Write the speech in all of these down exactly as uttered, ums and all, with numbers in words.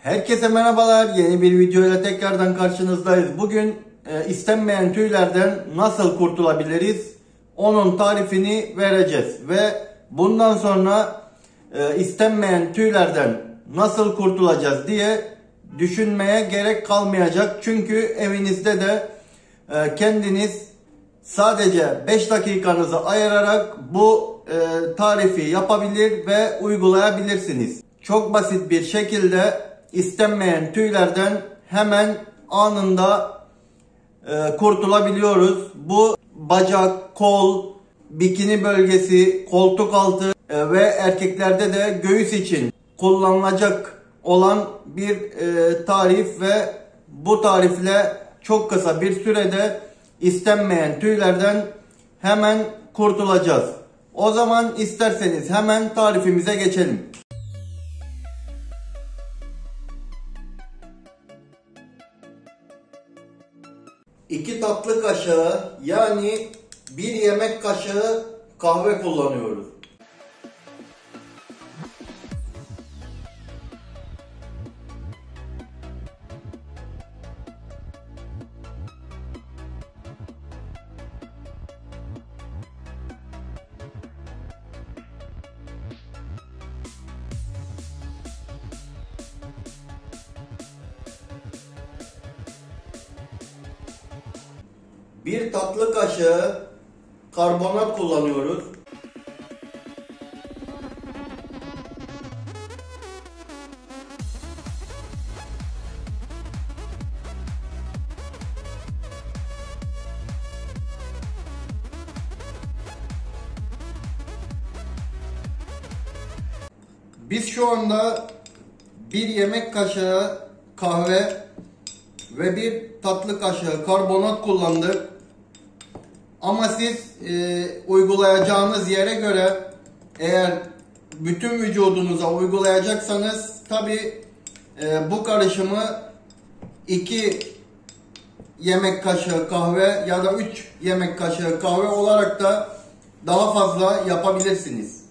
Herkese merhabalar. Yeni bir videoyla tekrardan karşınızdayız. Bugün e, istenmeyen tüylerden nasıl kurtulabiliriz? Onun tarifini vereceğiz. Ve bundan sonra e, istenmeyen tüylerden nasıl kurtulacağız diye düşünmeye gerek kalmayacak. Çünkü evinizde de e, kendiniz sadece beş dakikanızı ayırarak bu e, tarifi yapabilir ve uygulayabilirsiniz. Çok basit bir şekilde istenmeyen tüylerden hemen anında e, kurtulabiliyoruz. Bu bacak, kol, bikini bölgesi, koltuk altı e, ve erkeklerde de göğüs için kullanılacak olan bir e, tarif ve bu tarifle çok kısa bir sürede istenmeyen tüylerden hemen kurtulacağız. O zaman isterseniz hemen tarifimize geçelim. iki tatlı kaşığı yani bir yemek kaşığı kahve kullanıyoruz. Bir tatlı kaşığı karbonat kullanıyoruz. Biz şu anda bir yemek kaşığı kahve ve bir tatlı kaşığı karbonat kullandık. Ama siz e, uygulayacağınız yere göre eğer bütün vücudunuza uygulayacaksanız tabi e, bu karışımı iki yemek kaşığı kahve ya da üç yemek kaşığı kahve olarak da daha fazla yapabilirsiniz.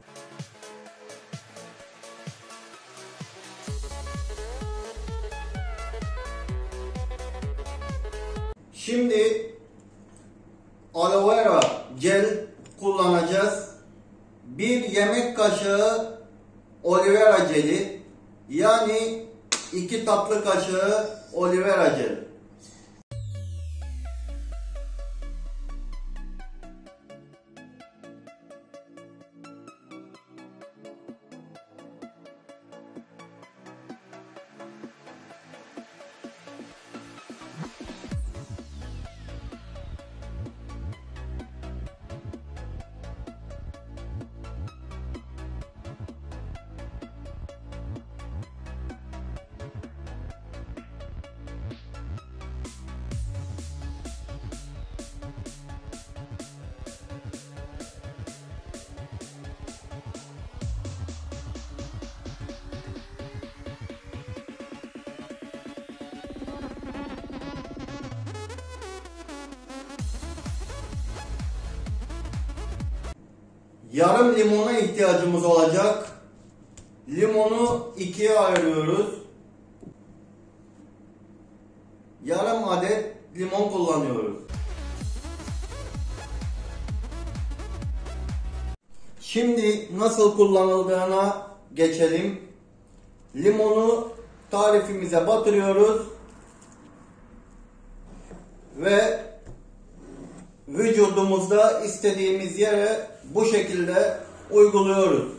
Şimdi aloe vera gel kullanacağız. Bir yemek kaşığı aloe vera jeli yani iki tatlı kaşığı aloe vera jel. Yarım limona ihtiyacımız olacak. Limonu ikiye ayırıyoruz. Yarım adet limon kullanıyoruz. Şimdi nasıl kullanıldığına geçelim. Limonu tarifimize batırıyoruz ve vücudumuzda istediğimiz yere bu şekilde uyguluyoruz.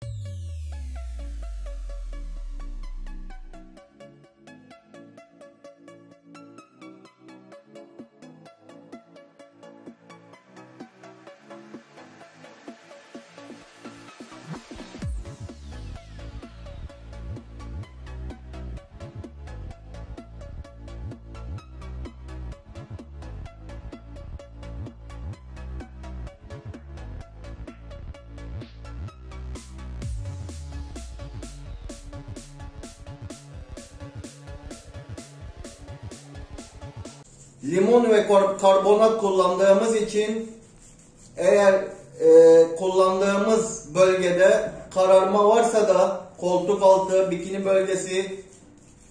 Limon ve karbonat kullandığımız için eğer e, kullandığımız bölgede kararma varsa da koltuk altı, bikini bölgesi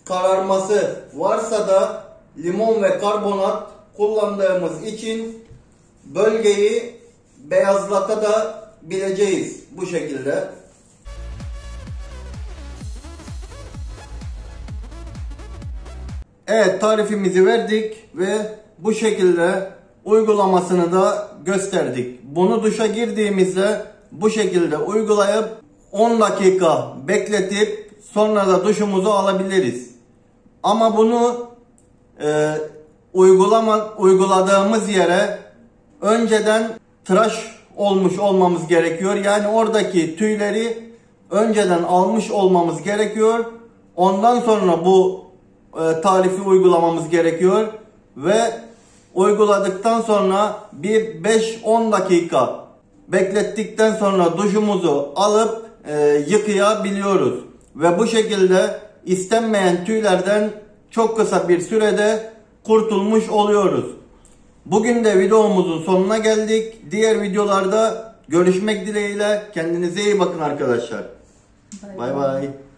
kararması varsa da limon ve karbonat kullandığımız için bölgeyi beyazlatabileceğiz bu şekilde. Evet, tarifimizi verdik ve bu şekilde uygulamasını da gösterdik. Bunu duşa girdiğimizde bu şekilde uygulayıp on dakika bekletip sonra da duşumuzu alabiliriz. Ama bunu e, uygulama uyguladığımız yere önceden tıraş olmuş olmamız gerekiyor. Yani oradaki tüyleri önceden almış olmamız gerekiyor. Ondan sonra bu e, tarifi uygulamamız gerekiyor ve uyguladıktan sonra bir beş on dakika beklettikten sonra duşumuzu alıp e, yıkayabiliyoruz. Ve bu şekilde istenmeyen tüylerden çok kısa bir sürede kurtulmuş oluyoruz. Bugün de videomuzun sonuna geldik. Diğer videolarda görüşmek dileğiyle. Kendinize iyi bakın arkadaşlar. Bay bay.